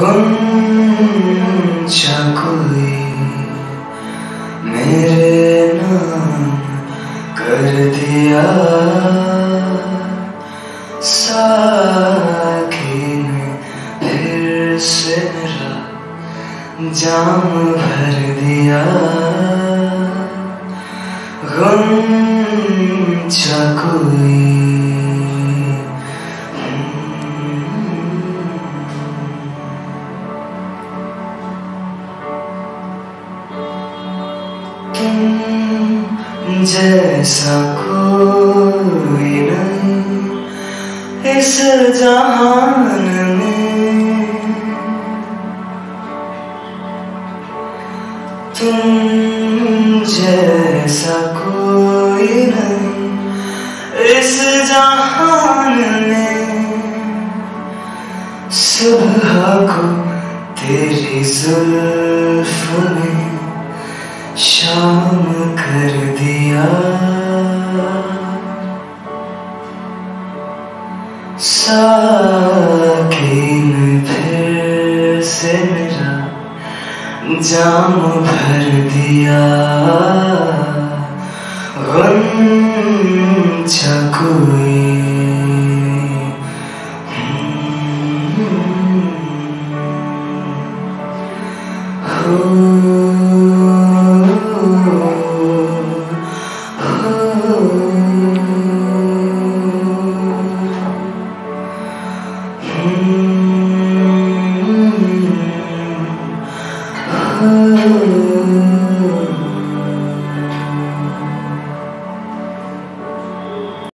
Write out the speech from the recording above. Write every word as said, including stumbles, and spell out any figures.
गुंचा कोई मेरे नाम कर दिया, साकी ने फिर से मेरा जाम भर दिया। गुंचा कोई तुम जैसा कोई नहीं इस जहान में, तुम जैसा कोई नहीं इस जहान में। सुबह को तेरी जुल्फ ने शाम कर दिया, साकी ने फिर से मेरा जाम भर दिया। गुंचा कोई